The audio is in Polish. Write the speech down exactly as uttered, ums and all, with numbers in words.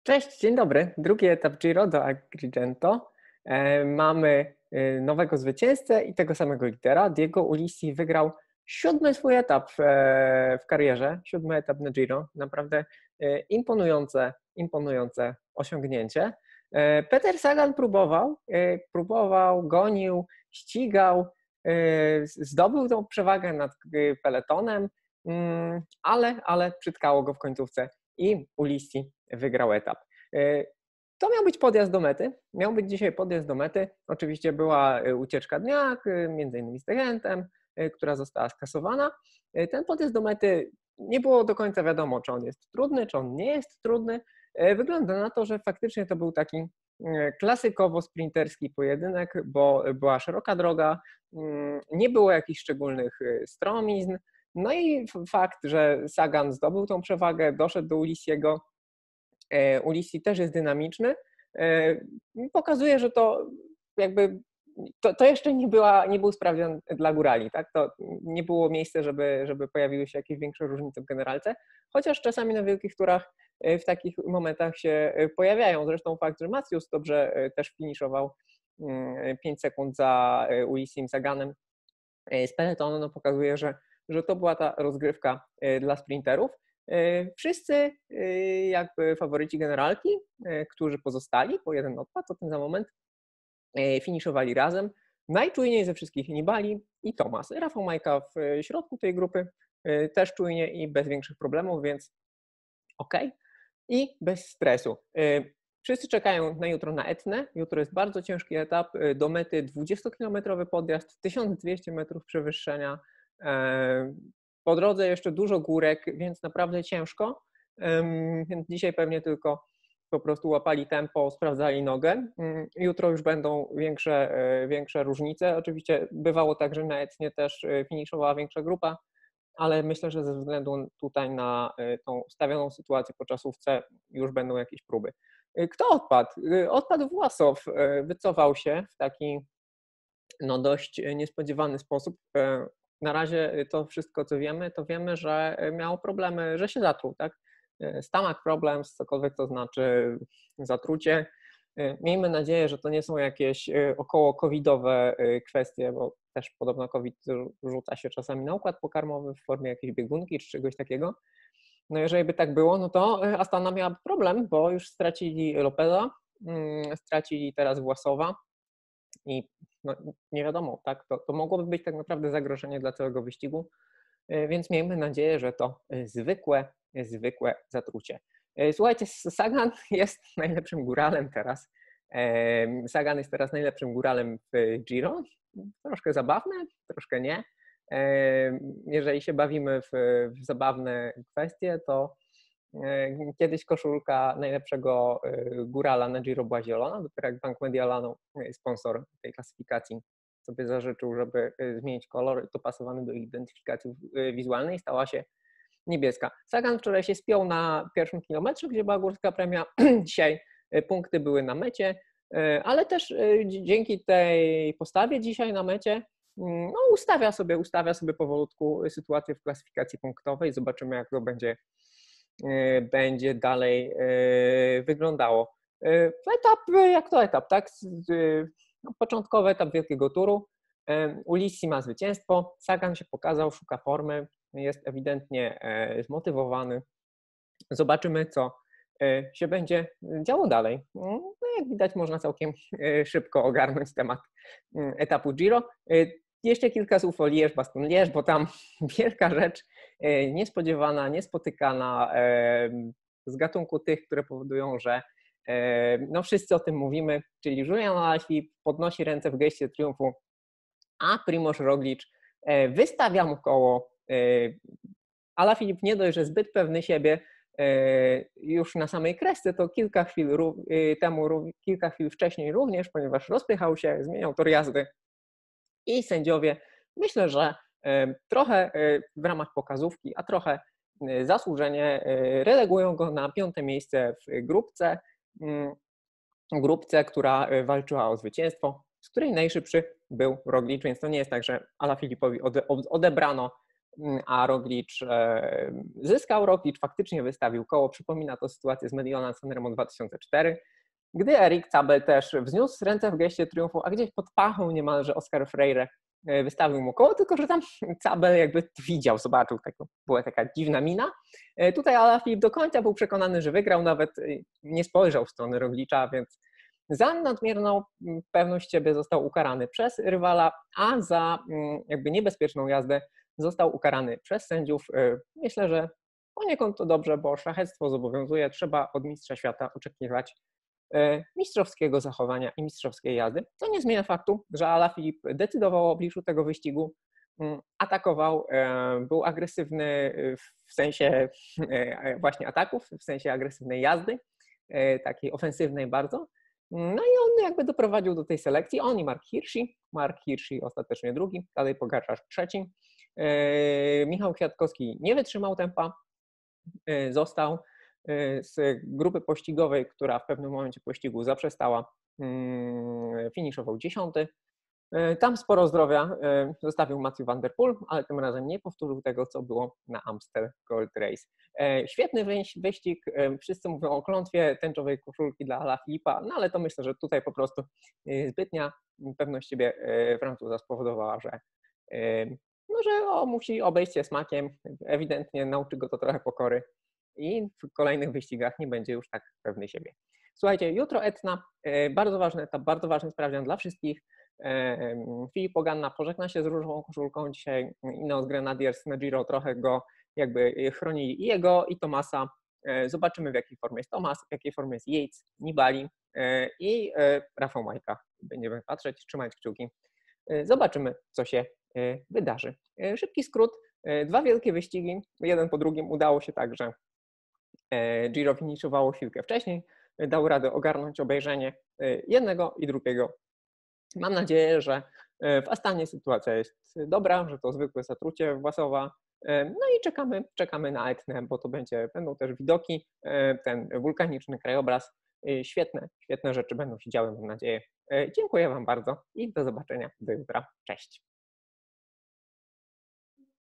Cześć, dzień dobry. Drugi etap Giro do Agrigento. E, mamy e, nowego zwycięzcę i tego samego lidera. Diego Ulissi wygrał siódmy swój etap e, w karierze, siódmy etap na Giro. Naprawdę e, imponujące, imponujące osiągnięcie. E, Peter Sagan próbował, e, próbował, gonił, ścigał, e, zdobył tą przewagę nad e, peletonem, mm, ale, ale przytkało go w końcówce i Ulissi wygrał etap. To miał być podjazd do mety. Miał być dzisiaj podjazd do mety. Oczywiście była ucieczka dnia, między innymi z Tegentem, która została skasowana. Ten podjazd do mety nie było do końca wiadomo, czy on jest trudny, czy on nie jest trudny. Wygląda na to, że faktycznie to był taki klasykowo sprinterski pojedynek, bo była szeroka droga, nie było jakichś szczególnych stromizn. No i fakt, że Sagan zdobył tą przewagę, doszedł do Ulissiego. Ulissi też jest dynamiczny. Pokazuje, że to jakby to, to jeszcze nie, była, nie był sprawdzian dla górali. Tak? To nie było miejsca, żeby, żeby pojawiły się jakieś większe różnice w generalce, chociaż czasami na wielkich turach w takich momentach się pojawiają. Zresztą fakt, że Matthews dobrze też finiszował pięć sekund za Ulissim Saganem z peletonu, no pokazuje, że, że to była ta rozgrywka dla sprinterów. Wszyscy jakby faworyci generalki, którzy pozostali, po jeden odpad, to ten za moment finiszowali razem. Najczujniej ze wszystkich Nibali i Thomas. Rafał Majka w środku tej grupy też czujnie i bez większych problemów, więc ok. I bez stresu. Wszyscy czekają na jutro na Etnę. Jutro jest bardzo ciężki etap. Do mety dwudziestokilometrowy podjazd, tysiąc dwieście metrów przewyższenia. Po drodze jeszcze dużo górek, więc naprawdę ciężko. Więc dzisiaj pewnie tylko po prostu łapali tempo, sprawdzali nogę. Jutro już będą większe, większe różnice. Oczywiście bywało tak, że na Etnie też finiszowała większa grupa, ale myślę, że ze względu tutaj na tą ustawioną sytuację po czasówce już będą jakieś próby. Kto odpadł? Odpadł Własow. Wycofał się w taki no, dość niespodziewany sposób. Na razie to wszystko, co wiemy, to wiemy, że miał problemy, że się zatruł, tak? Stomach problems, cokolwiek to znaczy, zatrucie. Miejmy nadzieję, że to nie są jakieś około covidowe kwestie, bo też podobno COVID rzuca się czasami na układ pokarmowy w formie jakiejś biegunki czy czegoś takiego. No jeżeli by tak było, no to Astana miałaby problem, bo już stracili Lopeza, stracili teraz Własowa i no, nie wiadomo, tak, to, to mogłoby być tak naprawdę zagrożenie dla całego wyścigu, więc miejmy nadzieję, że to zwykłe, zwykłe zatrucie. Słuchajcie, Sagan jest najlepszym góralem teraz. Sagan jest teraz najlepszym góralem w Giro. Troszkę zabawne, troszkę nie. Jeżeli się bawimy w, w zabawne kwestie, to kiedyś koszulka najlepszego górala na Giro była zielona, dopiero jak Bank Medialano, sponsor tej klasyfikacji, sobie zażyczył, żeby zmienić kolor, to pasowany do identyfikacji wizualnej, stała się niebieska. Sagan wczoraj się spiął na pierwszym kilometrze, gdzie była górska premia. Dzisiaj punkty były na mecie, ale też dzięki tej postawie dzisiaj na mecie no, ustawia sobie, ustawia sobie powolutku sytuację w klasyfikacji punktowej. Zobaczymy, jak to będzie, będzie dalej wyglądało. Etap, jak to etap, tak? No, początkowy etap wielkiego turu. Ulissi ma zwycięstwo, Sagan się pokazał, szuka formy, jest ewidentnie zmotywowany. Zobaczymy, co się będzie działo dalej. No, jak widać, można całkiem szybko ogarnąć temat etapu Giro. Jeszcze kilka słów o Liège-Bastogne-Liège, bo tam wielka rzecz, niespodziewana, niespotykana, z gatunku tych, które powodują, że no wszyscy o tym mówimy, czyli Julian Alaphilippe podnosi ręce w geście triumfu, a Primož Roglič wystawia mu koło. Alaphilippe nie dość, że zbyt pewny siebie już na samej kresce, to kilka chwil temu, kilka chwil wcześniej również, ponieważ rozpychał się, zmieniał tor jazdy i sędziowie, myślę, że trochę w ramach pokazówki, a trochę zasłużenie relegują go na piąte miejsce w grupce, grupce, która walczyła o zwycięstwo, z której najszybszy był Roglič, więc to nie jest tak, że Alaphilippe'owi odebrano a Roglic zyskał. Roglic faktycznie wystawił koło. Przypomina to sytuację z Mediolan Sanremo dwa tysiące cztery, gdy Erik Zabel też wzniósł ręce w geście triumfu, a gdzieś pod pachą niemalże Oscar Freire wystawił mu koło, tylko że tam Zabel jakby widział, zobaczył, tak, była taka dziwna mina. Tutaj Alaphilippe do końca był przekonany, że wygrał, nawet nie spojrzał w stronę Roglicza, więc za nadmierną pewność siebie został ukarany przez rywala, a za jakby niebezpieczną jazdę został ukarany przez sędziów. Myślę, że poniekąd to dobrze, bo szlachectwo zobowiązuje, trzeba od mistrza świata oczekiwać mistrzowskiego zachowania i mistrzowskiej jazdy. To nie zmienia faktu, że Alaphilippe decydował o obliczu tego wyścigu, atakował, był agresywny w sensie właśnie ataków, w sensie agresywnej jazdy, takiej ofensywnej bardzo. No i on jakby doprowadził do tej selekcji. On i Mark Hirschi. Mark Hirschi ostatecznie drugi, Tadej Pogaczar trzeci. Michał Kwiatkowski nie wytrzymał tempa, został z grupy pościgowej, która w pewnym momencie pościgu zaprzestała, finiszował dziesiąty. Tam sporo zdrowia zostawił Matthew van der Poel, ale tym razem nie powtórzył tego, co było na Amstel Gold Race. Świetny wyścig, wszyscy mówią o klątwie tęczowej koszulki dla Alaphilippe'a, no ale to myślę, że tutaj po prostu zbytnia pewność siebie Francuza spowodowała, że, no, że o, musi obejść się smakiem, ewidentnie nauczy go to trochę pokory i w kolejnych wyścigach nie będzie już tak pewny siebie. Słuchajcie, jutro Etna, bardzo ważny etap, bardzo ważny sprawdzian dla wszystkich. Filippo Ganna pożegna się z różową koszulką. Dzisiaj Ineos Grenadiers na Giro trochę go jakby chronili, i jego, i Thomasa. Zobaczymy, w jakiej formie jest Thomas, w jakiej formie jest Yates, Nibali i Rafał Majka. Będziemy patrzeć, trzymać kciuki. Zobaczymy, co się wydarzy. Szybki skrót. Dwa wielkie wyścigi, jeden po drugim. Udało się tak, że Giro finiszowało chwilkę wcześniej. Dał radę ogarnąć obejrzenie jednego i drugiego. Mam nadzieję, że w Astanie sytuacja jest dobra, że to zwykłe zatrucie Własowa. No i czekamy, czekamy na Etnę, bo to będzie, będą też widoki, ten wulkaniczny krajobraz. Świetne, świetne rzeczy będą się działy, mam nadzieję. Dziękuję Wam bardzo i do zobaczenia do jutra. Cześć.